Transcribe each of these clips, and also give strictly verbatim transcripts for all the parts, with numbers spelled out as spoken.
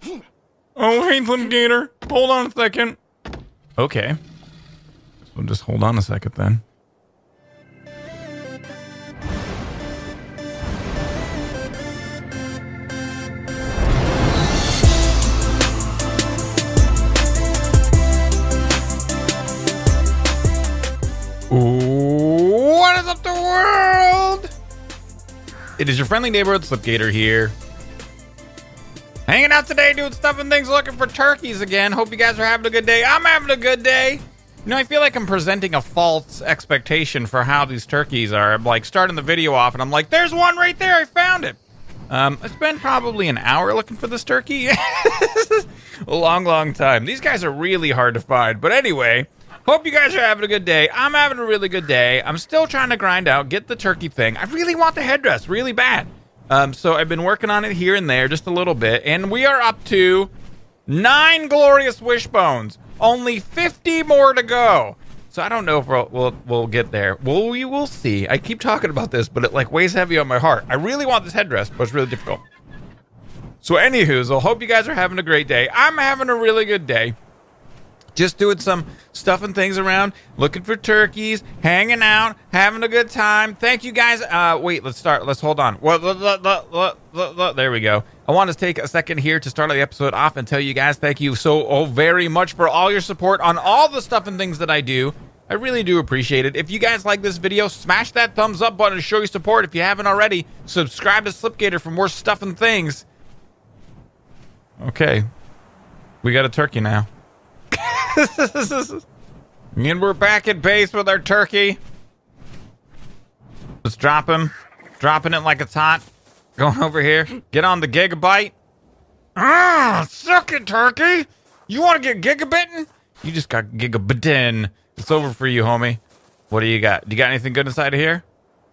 Oh, hey, Slipgator. Hold on a second. Okay. We'll just hold on a second then. What is up, the world? It is your friendly neighborhood Slipgator here. Hanging out today, doing stuff and things, looking for turkeys again. Hope you guys are having a good day. I'm having a good day. You know, I feel like I'm presenting a false expectation for how these turkeys are. I'm like starting the video off and I'm like, there's one right there. I found it. Um, I spent probably an hour looking for this turkey. A long, long time. These guys are really hard to find. But anyway, hope you guys are having a good day. I'm having a really good day. I'm still trying to grind out, get the turkey thing. I really want the headdress really bad. Um, so I've been working on it here and there just a little bit. And we are up to nine glorious wishbones. Only fifty more to go. So I don't know if we'll, we'll, we'll get there. Well, we will see. I keep talking about this, but it like weighs heavy on my heart. I really want this headdress, but it's really difficult. So anywho, so hope you guys are having a great day. I'm having a really good day. Just doing some stuff and things around, looking for turkeys, hanging out, having a good time. Thank you guys. Uh, wait, let's start. Let's hold on. Well, look, look, look, look, look, look. There we go. I want to take a second here to start the episode off and tell you guys thank you so oh, very much for all your support on all the stuff and things that I do. I really do appreciate it. If you guys like this video, smash that thumbs up button to show your support. If you haven't already, subscribe to Slipgator for more stuff and things. Okay. We got a turkey now. And we're back at base with our turkey. Let's drop him. Dropping it like it's hot. Going over here. Get on the gigabyte. Ah, suck it, turkey. You want to get gigabitten? You just got gigabitten. It's over for you, homie. What do you got? Do you got anything good inside of here?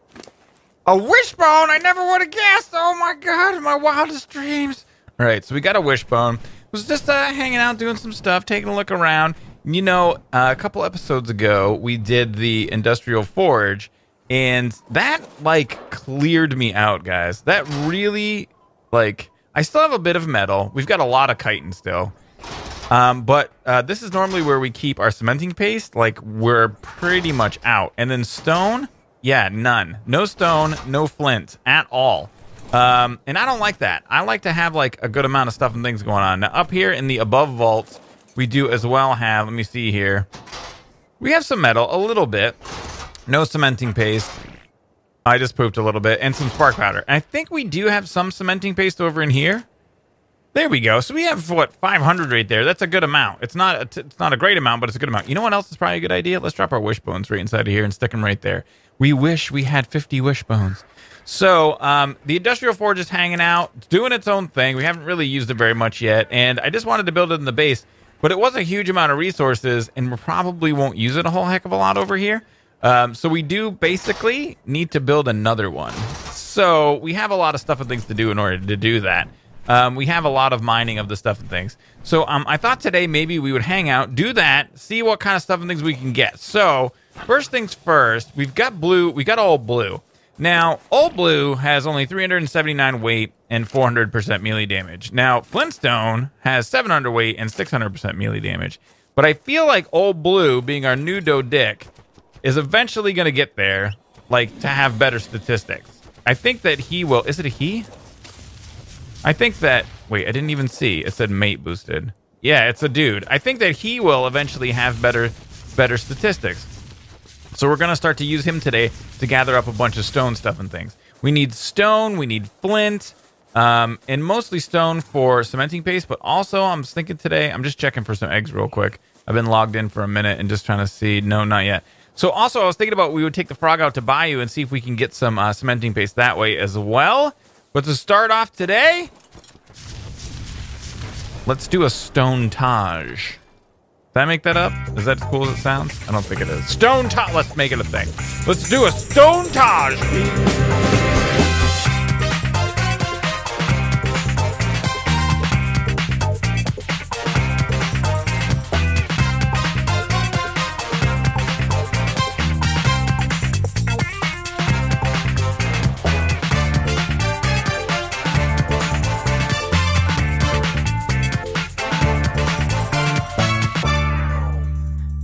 A wishbone? I never would have guessed. Oh my god, my wildest dreams. All right, so we got a wishbone. Was just uh, hanging out, doing some stuff, taking a look around. You know, uh, a couple episodes ago, we did the Industrial Forge, and that, like, cleared me out, guys. That really, like, I still have a bit of metal. We've got a lot of chitin still. Um, but uh, this is normally where we keep our cementing paste. Like, we're pretty much out. And then stone, yeah, none. No stone, no flint at all. Um, and I don't like that. I like to have like a good amount of stuff and things going on. Now up here in the above vaults, we do as well have, let me see here. We have some metal, a little bit. No cementing paste. I just pooped a little bit and some spark powder. And I think we do have some cementing paste over in here. There we go. So we have what, five hundred right there. That's a good amount. It's not a, it's not a great amount, but it's a good amount. You know what else is probably a good idea? Let's drop our wishbones right inside of here and stick them right there. We wish we had fifty wishbones. So, um, the Industrial Forge is hanging out, it's doing its own thing. We haven't really used it very much yet, and I just wanted to build it in the base, but it was a huge amount of resources, and we probably won't use it a whole heck of a lot over here. Um, so we do basically need to build another one. So we have a lot of stuff and things to do in order to do that. Um, we have a lot of mining of the stuff and things. So um, I thought today maybe we would hang out, do that, see what kind of stuff and things we can get. So first things first, we've got blue, we got old blue. Now, Old Blue has only three hundred seventy-nine weight and four hundred percent melee damage. Now, Flintstone has seven hundred weight and six hundred percent melee damage. But I feel like Old Blue, being our new Dodick, is eventually going to get there, like, to have better statistics. I think that he will... Is it a he? I think that... Wait, I didn't even see. It said mate boosted. Yeah, it's a dude. I think that he will eventually have better, better statistics. So we're going to start to use him today to gather up a bunch of stone stuff and things. We need stone, we need flint, um, and mostly stone for cementing paste, but also I'm thinking today, I'm just checking for some eggs real quick. I've been logged in for a minute and just trying to see. No, not yet. So also I was thinking about we would take the frog out to Bayou and see if we can get some uh, cementing paste that way as well. But to start off today, let's do a stone Taj. Did I make that up? Is that as cool as it sounds? I don't think it is. Stone Taj. Let's make it a thing. Let's do a Stone Taj.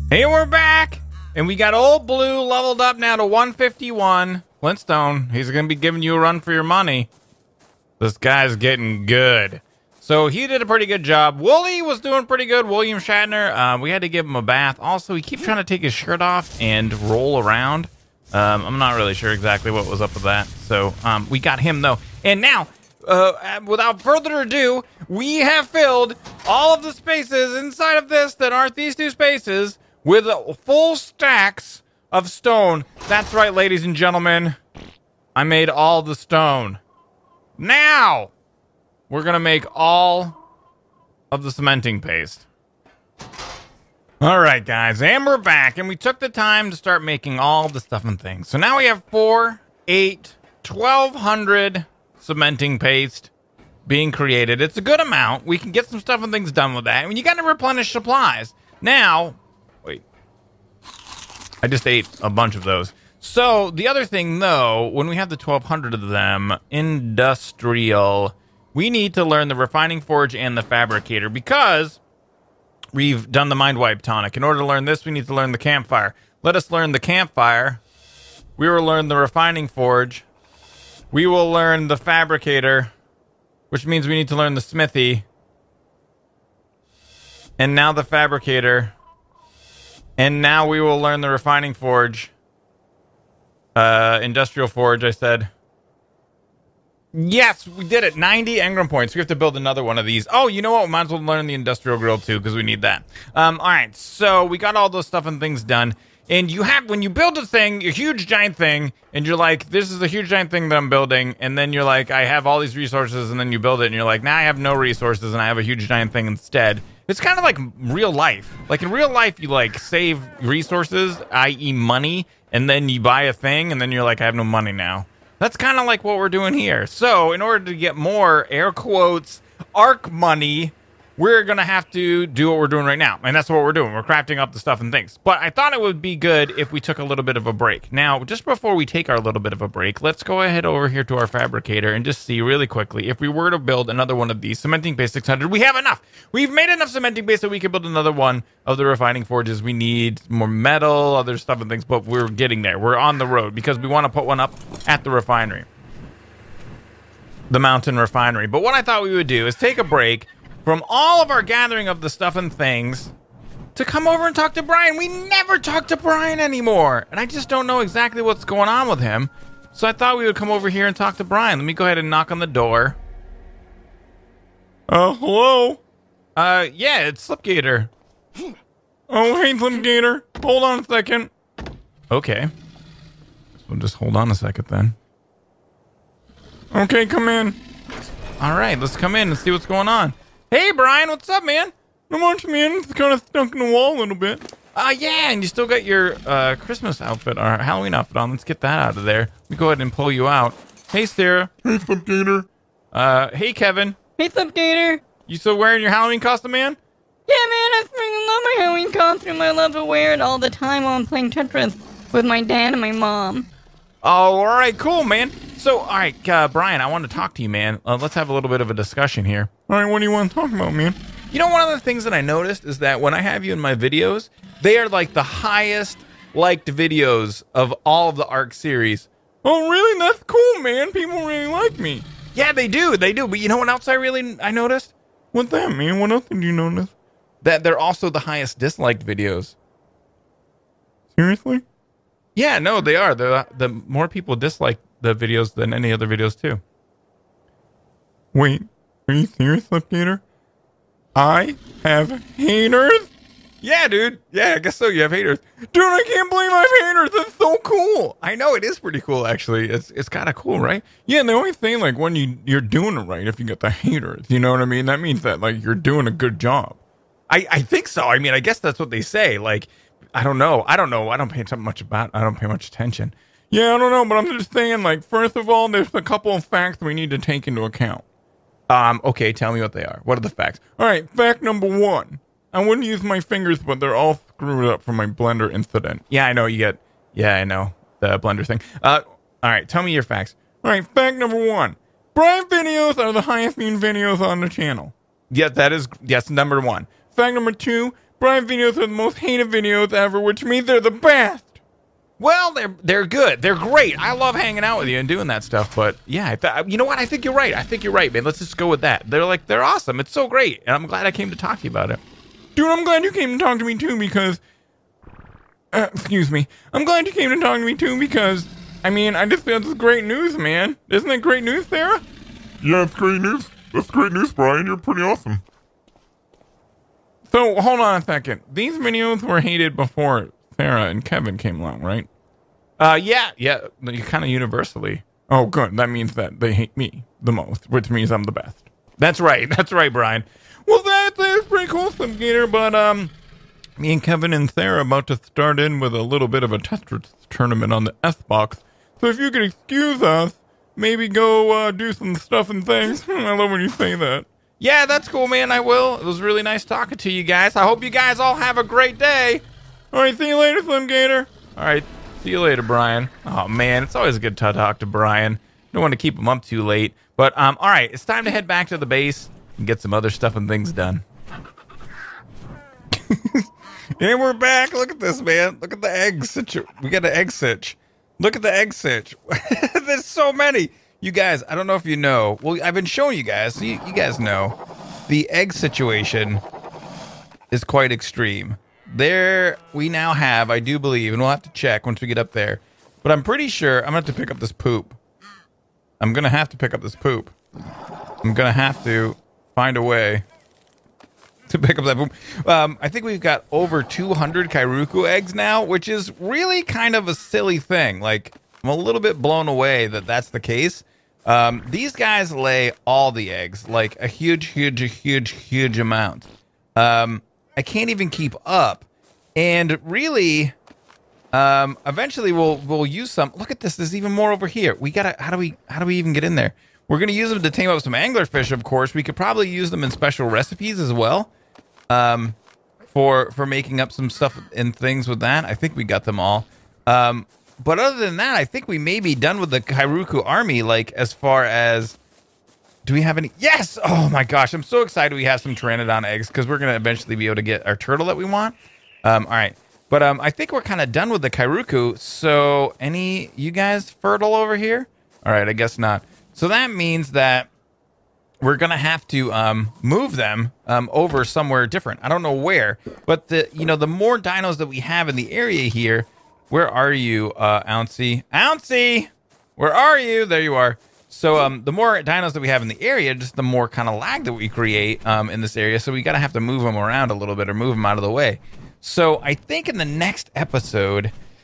Hey, we're back. And we got old Blue leveled up now to one fifty-one. Flintstone, he's going to be giving you a run for your money. This guy's getting good. So he did a pretty good job. Wooly was doing pretty good. William Shatner, uh, we had to give him a bath. Also, he keeps trying to take his shirt off and roll around. Um, I'm not really sure exactly what was up with that. So um, we got him, though. And now, uh, without further ado, we have filled all of the spaces inside of this that aren't these two spaces with full stacks of stone. That's right, ladies and gentlemen. I made all the stone. Now, we're going to make all of the cementing paste. All right, guys, and we're back, and we took the time to start making all the stuff and things. So now we have four, eight, twelve hundred cementing paste being created. It's a good amount. We can get some stuff and things done with that. I mean, you got to replenish supplies. Now, wait. I just ate a bunch of those. So the other thing, though, when we have the twelve hundred of them, industrial, we need to learn the refining forge and the fabricator because we've done the mind wipe tonic. In order to learn this, we need to learn the campfire. Let us learn the campfire. We will learn the refining forge. We will learn the fabricator, which means we need to learn the smithy. And now the fabricator. And now we will learn the refining forge. Uh, industrial forge, I said. Yes, we did it. ninety engram points. We have to build another one of these. Oh, you know what? We might as well learn the industrial grill, too, because we need that. Um, all right, so we got all those stuff and things done. And you have, when you build a thing, a huge giant thing, and you're like, this is a huge giant thing that I'm building, and then you're like, I have all these resources, and then you build it, and you're like, now I have no resources, and I have a huge giant thing instead. It's kind of like real life. Like in real life, you like save resources, that is money, and then you buy a thing, and then you're like, I have no money now. That's kind of like what we're doing here. So in order to get more, air quotes, ARK money, we're going to have to do what we're doing right now. And that's what we're doing. We're crafting up the stuff and things. But I thought it would be good if we took a little bit of a break. Now, just before we take our little bit of a break, let's go ahead over here to our fabricator and just see really quickly. If we were to build another one of these cementing base six hundred, we have enough. We've made enough cementing base that we can build another one of the refining forges. We need more metal, other stuff and things, but we're getting there. We're on the road because we want to put one up at the refinery. The mountain refinery. But what I thought we would do is take a break from all of our gathering of the stuff and things to come over and talk to Brian. We never talk to Brian anymore. And I just don't know exactly what's going on with him. So I thought we would come over here and talk to Brian. Let me go ahead and knock on the door. Uh, hello? Uh, yeah, it's Slipgator. Oh, hey, Slipgator. Hold on a second. Okay. So we'll just hold on a second then. Okay, come in. All right, let's come in and see what's going on. Hey, Brian, what's up, man? Not much, man. It's kind of stuck in the wall a little bit. Uh, yeah, and you still got your uh, Christmas outfit or Halloween outfit on. Let's get that out of there. We go ahead and pull you out. Hey, Sarah. Hey, Slipgator. Uh, hey, Kevin. Hey, Slipgator. You still wearing your Halloween costume, man? Yeah, man, I freaking love my Halloween costume. I love to wear it all the time while I'm playing Tetris with my dad and my mom. Oh, all right, cool, man. So, all right, uh, Brian, I want to talk to you, man. Uh, let's have a little bit of a discussion here. All right, what do you want to talk about, man? You know, one of the things that I noticed is that when I have you in my videos, they are like the highest liked videos of all of the ARK series. Oh, really? That's cool, man. People really like me. Yeah, they do. They do. But you know what else I really I noticed? What's that, man? What else did you notice? That they're also the highest disliked videos. Seriously? Yeah, no, they are. The the more people dislike the videos than any other videos too. Wait, are you serious, Slipgator? I have haters? Yeah, dude. Yeah, I guess so. You have haters. Dude, I can't believe I have haters. That's so cool. I know, it is pretty cool, actually. It's it's kind of cool, right? Yeah, and they always say, like, when you, you're doing it right, if you get the haters, you know what I mean? That means that, like, you're doing a good job. I, I think so. I mean, I guess that's what they say. Like, I don't know. I don't know. I don't pay much about I don't pay much attention. Yeah, I don't know, but I'm just saying, like, first of all, there's a couple of facts we need to take into account. Um, okay, tell me what they are. What are the facts? All right, fact number one. I wouldn't use my fingers, but they're all screwed up from my blender incident. Yeah, I know, you get... Yeah, I know, the blender thing. Uh, all right, tell me your facts. All right, fact number one. Brian videos are the highest viewed videos on the channel. Yeah, that is... Yes, number one. Fact number two. Brian videos are the most hated videos ever, which means they're the best. Well, they're they're good. They're great. I love hanging out with you and doing that stuff. But yeah, I th- you know what? I think you're right. I think you're right, man. Let's just go with that. They're like they're awesome. It's so great, and I'm glad I came to talk to you about it. Dude, I'm glad you came to talk to me too because, uh, excuse me. I'm glad you came to talk to me too because, I mean, I just feel this is great news, man. Isn't that great news, Sarah? Yeah, it's great news. That's great news, Brian. You're pretty awesome. So, hold on a second. These videos were hated before Sarah and Kevin came along, right? Uh, yeah, yeah, Kind of universally. Oh, good. That means that they hate me the most, which means I'm the best. that's right. That's right, Brian. Well, that, that's pretty cool, Slim Gator, but, um, me and Kevin and Sarah are about to start in with a little bit of a Tetris tournament on the S-Box. So if you could excuse us, maybe go, uh, do some stuff and things. I love when you say that. Yeah, that's cool, man. I will. It was really nice talking to you guys. I hope you guys all have a great day. All right, see you later, Slim Gator. All right, see you later, Brian. Oh, man, it's always good to talk to Brian. Don't want to keep him up too late. But, um, all right, it's time to head back to the base and get some other stuff and things done. And we're back. Look at this, man. Look at the egg sitch. We got an egg sitch. Look at the egg sitch. There's so many. You guys, I don't know if you know. Well, I've been showing you guys, so you, you guys know. The egg situation is quite extreme. There, we now have, I do believe, and we'll have to check once we get up there, but I'm pretty sure I'm going to have to pick up this poop. I'm going to have to pick up this poop. I'm going to have to find a way to pick up that poop. Um, I think we've got over two hundred Kairuku eggs now, which is really kind of a silly thing. Like, I'm a little bit blown away that that's the case. Um, these guys lay all the eggs, like a huge, huge, huge, huge amount. Um, I can't even keep up. And really, um, eventually we'll we'll use some. Look at this. There's even more over here. We gotta. How do we? How do we even get in there? We're gonna use them to tame up some anglerfish, of course. We could probably use them in special recipes as well. Um, for for making up some stuff and things with that. I think we got them all. Um, but other than that, I think we may be done with the Kairuku army. Like as far as, do we have any? Yes! Oh my gosh, I'm so excited we have some Pteranodon eggs because we're gonna eventually be able to get our turtle that we want. Um, all right, but um, I think we're kind of done with the Kairuku. So any you guys fertile over here? All right, I guess not. So that means that we're gonna have to um, move them um, over somewhere different. I don't know where, but the you know the more dinos that we have in the area here, where are you, uh, Ouncy? Ouncy, where are you? There you are. So um, the more dinos that we have in the area, just the more kind of lag that we create um, in this area. So we gotta have to move them around a little bit or move them out of the way. So I think in the next episode,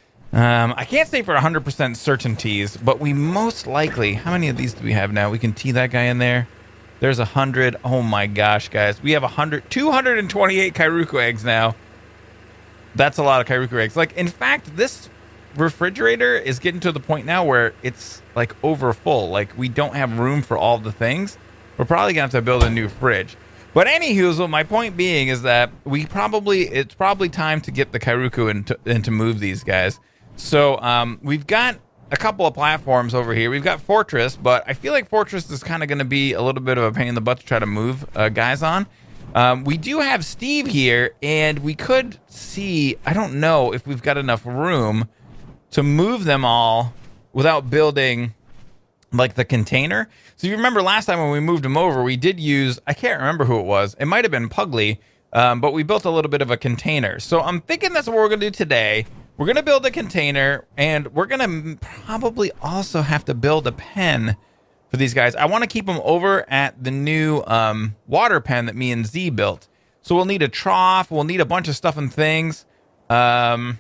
um, I can't say for one hundred percent certainties, but we most likely, how many of these do we have now? We can tee that guy in there. There's a hundred. Oh my gosh, guys. We have a hundred, two hundred twenty-eight Kairuku eggs now. That's a lot of Kairuku eggs. Like, in fact, this refrigerator is getting to the point now where it's like over full. Like, we don't have room for all the things. We're probably gonna have to build a new fridge. But anywho, my point being is that we probably, it's probably time to get the Kairuku and to, and to move these guys. So um, we've got a couple of platforms over here. We've got Fortress, but I feel like Fortress is kind of going to be a little bit of a pain in the butt to try to move uh, guys on. Um, we do have Steve here, and we could see, I don't know if we've got enough room to move them all without building like the container. So you remember last time when we moved them over, we did use, I can't remember who it was. It might have been Pugly, um, but we built a little bit of a container. So I'm thinking that's what we're going to do today. We're going to build a container, and we're going to probably also have to build a pen for these guys. I want to keep them over at the new um, water pen that me and Z built. So we'll need a trough. We'll need a bunch of stuff and things. Um,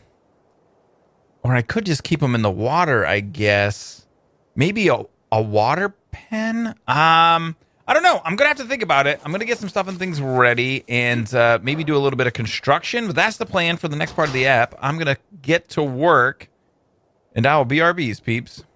or I could just keep them in the water, I guess. Maybe a, a water pen? Um... I don't know. I'm going to have to think about it. I'm going to get some stuff and things ready and uh, maybe do a little bit of construction. But that's the plan for the next part of the app. I'm going to get to work. And I will B R Bs, peeps.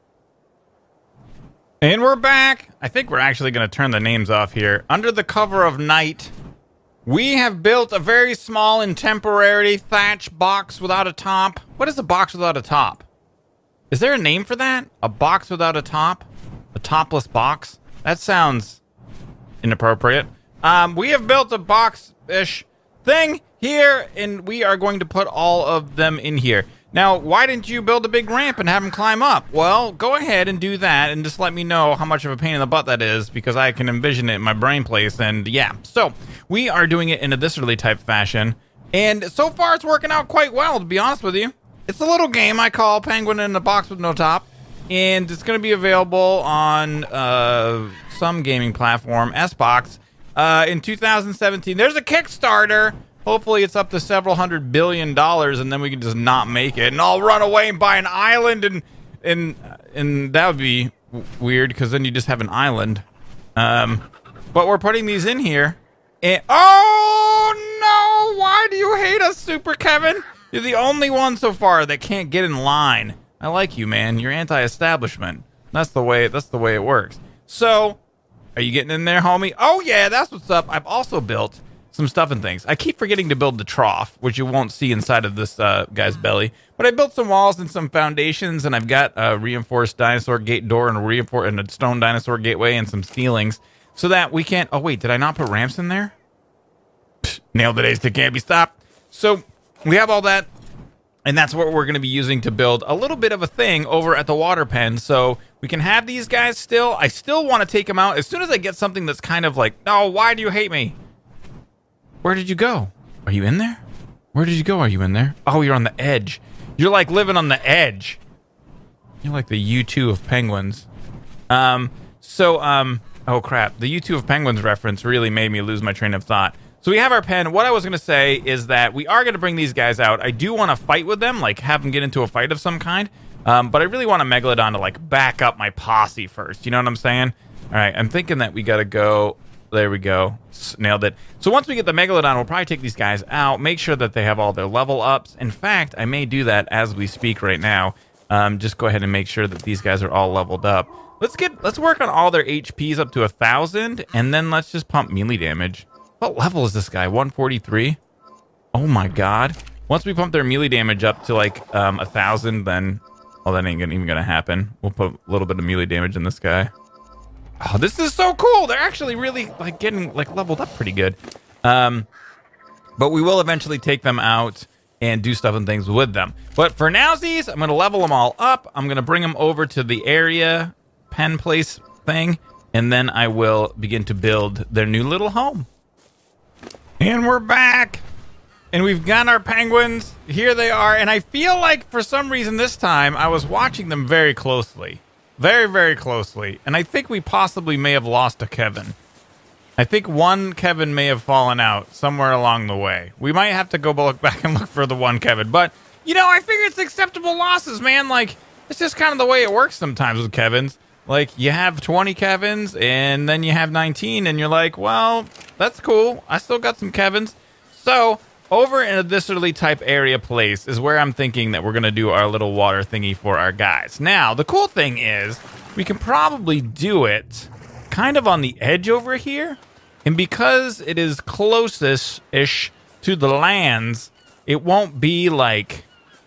And we're back. I think we're actually going to turn the names off here. Under the cover of night, we have built a very small and temporary thatch box without a top. What is a box without a top? Is there a name for that? A box without a top? A topless box? That sounds inappropriate. Um, we have built a box-ish thing here, and we are going to put all of them in here. Now, why didn't you build a big ramp and have them climb up? Well, go ahead and do that, and just let me know how much of a pain in the butt that is, because I can envision it in my brain place, and yeah. So, we are doing it in a viscerally type fashion, and so far it's working out quite well, to be honest with you. It's a little game I call Penguin in a Box with No Top, and it's going to be available on uh, some gaming platform, S-Box, uh, in two thousand seventeen. There's a Kickstarter. Hopefully it's up to several hundred billion dollars, and then we can just not make it, and I'll run away and buy an island, and and and that would be w weird, because then you just have an island. Um, but we're putting these in here, and oh no! Why do you hate us, Super Kevin? You're the only one so far that can't get in line. I like you, man. You're anti-establishment. That's the way. That's the way it works. So, are you getting in there, homie? Oh yeah, that's what's up. I've also built some stuff and things. I keep forgetting to build the trough, which you won't see inside of this uh, guy's belly. But I built some walls and some foundations, and I've got a reinforced dinosaur gate door and a reinforced and a stone dinosaur gateway and some ceilings, so that we can't. Oh wait, did I not put ramps in there? Psh, nailed it, Ace. It can't be stopped. So we have all that, and that's what we're going to be using to build a little bit of a thing over at the water pen. So we can have these guys still. I still want to take them out as soon as I get something that's kind of like, oh, why do you hate me? Where did you go? Are you in there? Where did you go? Are you in there? Oh, you're on the edge. You're like living on the edge. You're like the U two of penguins. Um, so, um, oh crap. The U two of penguins reference really made me lose my train of thought. So we have our pen. What I was going to say is that we are going to bring these guys out. I do want to fight with them, like have them get into a fight of some kind. Um, but I really want a Megalodon to like back up my posse first. You know what I'm saying? All right. I'm thinking that we got to go. There we go. Nailed it. So once we get the Megalodon, we'll probably take these guys out, make sure that they have all their level ups. In fact, I may do that as we speak right now. Um, just go ahead and make sure that these guys are all leveled up. Let's get, let's work on all their H Ps up to a thousand, and then let's just pump melee damage. What level is this guy? one forty-three? Oh my god. Once we pump their melee damage up to like um, a thousand, then, oh, that ain't gonna, even gonna happen. We'll put a little bit of melee damage in this guy. Oh, this is so cool. They're actually really like getting like leveled up pretty good. Um, but we will eventually take them out and do stuff and things with them. But for nowsies, I'm going to level them all up. I'm going to bring them over to the area pen place thing, and then I will begin to build their new little home. And we're back. And we've got our penguins. Here they are. And I feel like for some reason this time I was watching them very closely. Very, very closely. And I think we possibly may have lost a Kevin. I think one Kevin may have fallen out somewhere along the way. We might have to go look back and look for the one Kevin. But, you know, I figure it's acceptable losses, man. Like, it's just kind of the way it works sometimes with Kevins. Like, you have twenty Kevins, and then you have nineteen, and you're like, well, that's cool. I still got some Kevins. So, over in a viscerally type area place is where I'm thinking that we're going to do our little water thingy for our guys. Now, the cool thing is we can probably do it kind of on the edge over here. And because it is closest-ish to the lands, it won't be like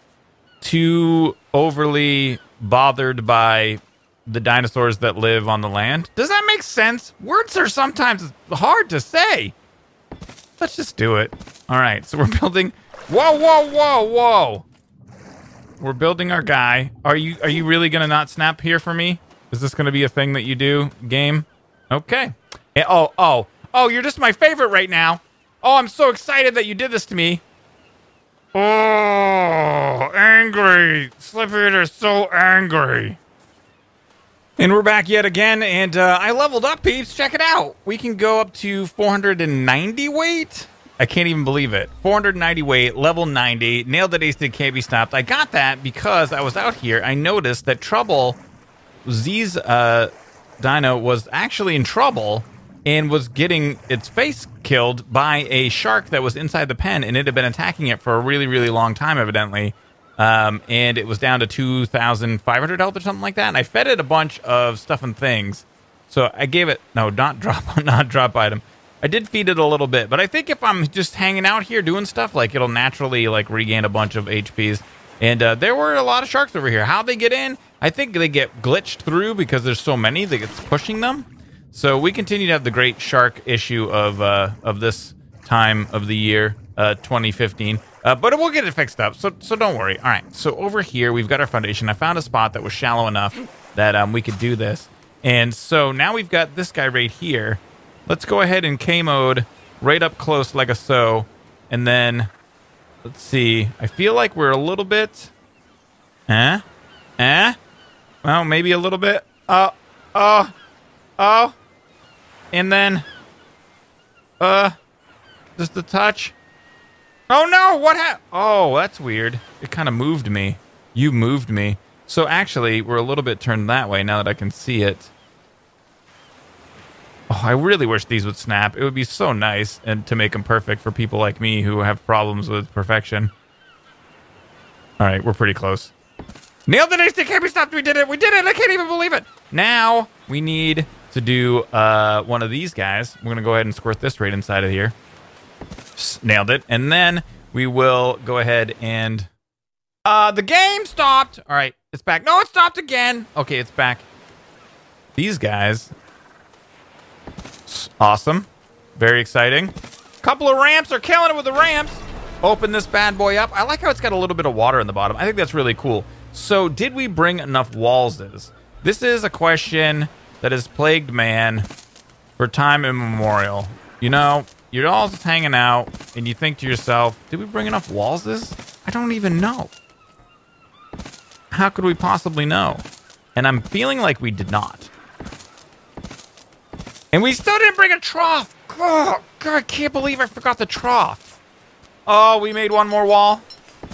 too overly bothered by the dinosaurs that live on the land. Does that make sense? Words are sometimes hard to say. Let's just do it. All right, so we're building. Whoa, whoa, whoa, whoa! We're building our guy. Are you are you really gonna not snap here for me? Is this gonna be a thing that you do, game? Okay. Eh, oh, oh, oh! You're just my favorite right now. Oh, I'm so excited that you did this to me. Oh, angry! Slippery is so angry. And we're back yet again, and uh, I leveled up, peeps. Check it out. We can go up to four hundred ninety weight. I can't even believe it. four hundred ninety weight, level ninety. Nailed it, Ace. It can't be stopped. I got that because I was out here. I noticed that Trouble, Z's uh, dino, was actually in trouble and was getting its face killed by a shark that was inside the pen, and it had been attacking it for a really, really long time, evidently. Um, and it was down to two thousand five hundred health or something like that. And I fed it a bunch of stuff and things. So I gave it, no, not drop, not drop item. I did feed it a little bit, but I think if I'm just hanging out here doing stuff, like it'll naturally like regain a bunch of H Ps. And uh, there were a lot of sharks over here. How they get in? I think they get glitched through because there's so many that it's pushing them. So we continue to have the great shark issue of uh, of this time of the year. uh, twenty fifteen. Uh, but we'll get it fixed up, so so don't worry. All right, so over here, we've got our foundation. I found a spot that was shallow enough that um, we could do this. And so now we've got this guy right here. Let's go ahead and K-mode right up close like a so. And then, let's see. I feel like we're a little bit... Eh? Eh? Well, maybe a little bit. Oh. Oh. Oh. And then... Uh... Just a touch. Oh, no! What happened? Oh, that's weird. It kind of moved me. You moved me. So actually, we're a little bit turned that way now that I can see it. Oh, I really wish these would snap. It would be so nice and to make them perfect for people like me who have problems with perfection. All right, we're pretty close. Nailed it, Ace. It can't be stopped. We did it. We did it. I can't even believe it. Now we need to do uh, one of these guys. We're going to go ahead and squirt this right inside of here. Nailed it. And then we will go ahead and... Uh, the game stopped. All right, it's back. No, it stopped again. Okay, it's back. These guys. Awesome. Very exciting. Couple of ramps are killing it with the ramps. Open this bad boy up. I like how it's got a little bit of water in the bottom. I think that's really cool. So, did we bring enough walls? This is a question that has plagued man for time immemorial. You know, you're all just hanging out, and you think to yourself, did we bring enough walls? I don't even know. How could we possibly know? And I'm feeling like we did not. And we still didn't bring a trough. Oh, God, I can't believe I forgot the trough. Oh, we made one more wall.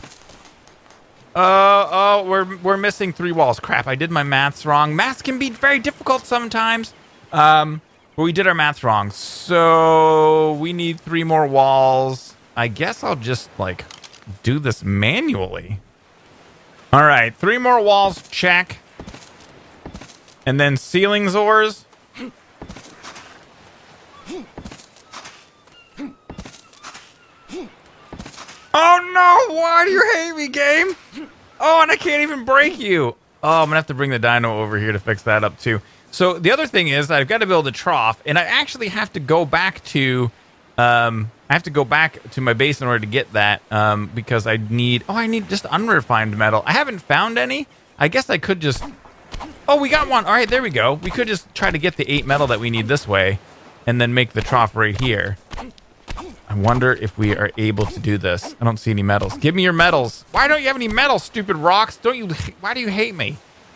Uh, oh, we're we're missing three walls. Crap, I did my maths wrong. Maths can be very difficult sometimes. Um, but we did our maths wrong. So we need three more walls. I guess I'll just, like, do this manually. All right, three more walls, check. And then ceiling Zors. Oh no, why do you hate me, game? Oh, and I can't even break you. Oh, I'm gonna have to bring the dino over here to fix that up too. So the other thing is I've got to build a trough, and I actually have to go back to... Um, I have to go back to my base in order to get that, um, because I need... Oh, I need just unrefined metal. I haven't found any. I guess I could just... Oh, we got one. All right, there we go. We could just try to get the eight metal that we need this way, and then make the trough right here. I wonder if we are able to do this. I don't see any metals. Give me your metals. Why don't you have any metals, stupid rocks? Don't you... Why do you hate me?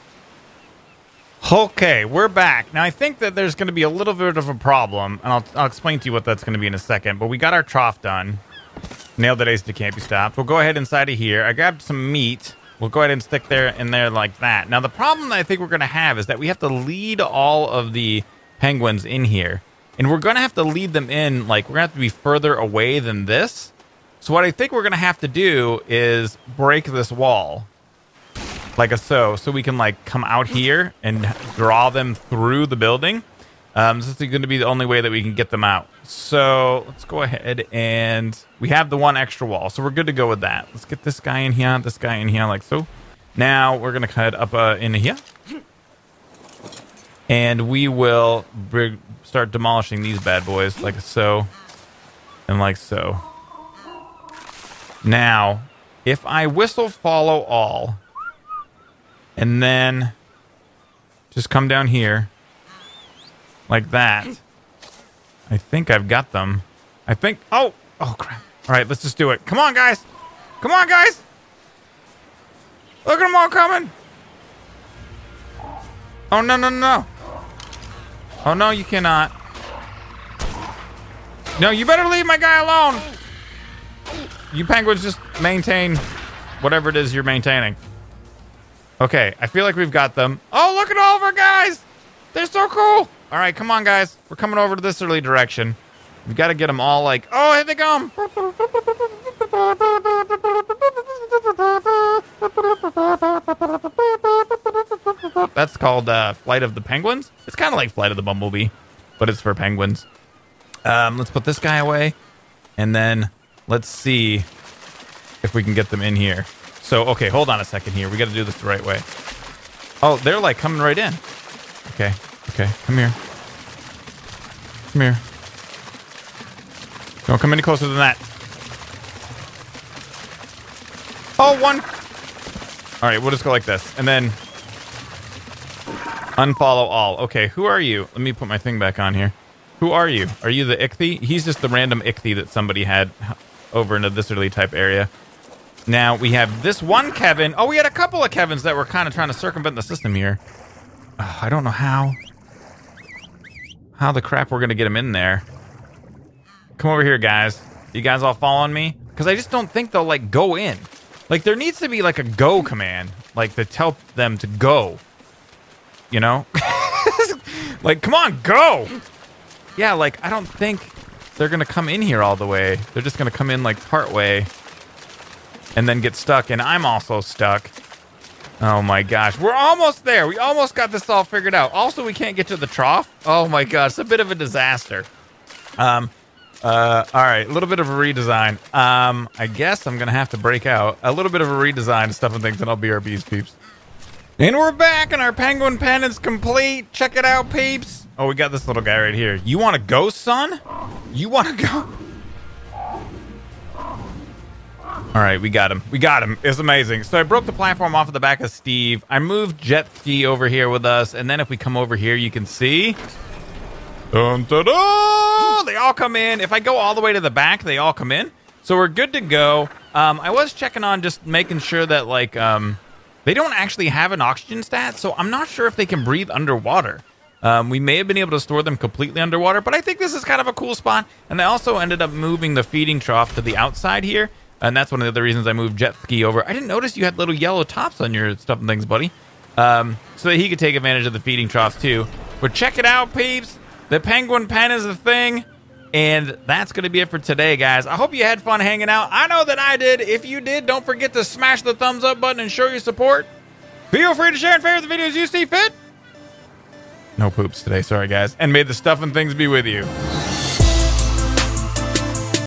Okay, we're back. Now, I think that there's going to be a little bit of a problem, and I'll, I'll explain to you what that's going to be in a second, but we got our trough done. Nailed it, Ace. It can't be stopped. We'll go ahead inside of here. I grabbed some meat. We'll go ahead and stick there in there like that. Now, the problem that I think we're going to have is that we have to lead all of the penguins in here, and we're going to have to lead them in, like, we're going to have to be further away than this. So what I think we're going to have to do is break this wall. Like a so, so we can like come out here and draw them through the building. Um, this is going to be the only way that we can get them out. So let's go ahead and we have the one extra wall, so we're good to go with that. Let's get this guy in here, this guy in here, like so. Now we're gonna cut up uh, in here, and we will br- start demolishing these bad boys like so, and like so. Now, if I whistle follow all. And then just come down here like that. I think I've got them. I think... Oh! Oh, crap. All right, let's just do it. Come on, guys. Come on, guys. Look at them all coming. Oh, no, no, no. Oh, no, you cannot. No, you better leave my guy alone. You penguins just maintain whatever it is you're maintaining. Okay, I feel like we've got them. Oh, look at all of our guys! They're so cool! All right, come on, guys. We're coming over to this early direction. We've got to get them all like... Oh, here they come! That's called uh, Flight of the Penguins. It's kind of like Flight of the Bumblebee, but it's for penguins. Um, let's put this guy away, and then let's see if we can get them in here. So, okay, hold on a second here. We got to do this the right way. Oh, they're like coming right in. Okay, okay, come here. Come here. Don't come any closer than that. all one. All right, we'll just go like this. And then unfollow all. Okay, who are you? Let me put my thing back on here. Who are you? Are you the Ichthy? He's just the random Ichthy that somebody had over in a Viscerally type area. Now, we have this one Kevin. Oh, we had a couple of Kevins that were kind of trying to circumvent the system here. Oh, I don't know how. How the crap we're going to get him in there. Come over here, guys. You guys all following me? Because I just don't think they'll, like, go in. Like, there needs to be, like, a go command. Like, to tell them to go. You know? Like, come on, go! Yeah, like, I don't think they're going to come in here all the way. They're just going to come in, like, part way. And then get stuck. And I'm also stuck. Oh, my gosh. We're almost there. We almost got this all figured out. Also, we can't get to the trough. Oh, my gosh. It's a bit of a disaster. Um... Uh, all right, a little bit of a redesign. Um, I guess I'm gonna have to break out a little bit of a redesign of stuff and things, and I'll be our bees, peeps. And we're back, and our penguin pen is complete. Check it out, peeps. Oh, we got this little guy right here. You want to go, son? You want to go? All right, we got him. We got him. It's amazing. So I broke the platform off of the back of Steve. I moved Jet Ski over here with us, and then if we come over here, you can see. Dun, dun, dun! They all come in. If I go all the way to the back, they all come in. So we're good to go. Um, I was checking on just making sure that, like, um, they don't actually have an oxygen stat, so I'm not sure if they can breathe underwater. Um, we may have been able to store them completely underwater, but I think this is kind of a cool spot. And I also ended up moving the feeding trough to the outside here, and that's one of the other reasons I moved Jet Ski over. I didn't notice you had little yellow tops on your stuff and things, buddy, um, so that he could take advantage of the feeding troughs, too. But check it out, peeps. The penguin pen is a thing, and that's going to be it for today, guys. I hope you had fun hanging out. I know that I did. If you did, don't forget to smash the thumbs up button and show your support. Feel free to share and favorite the videos you see fit. No poops today, sorry, guys. And may the stuff and things be with you.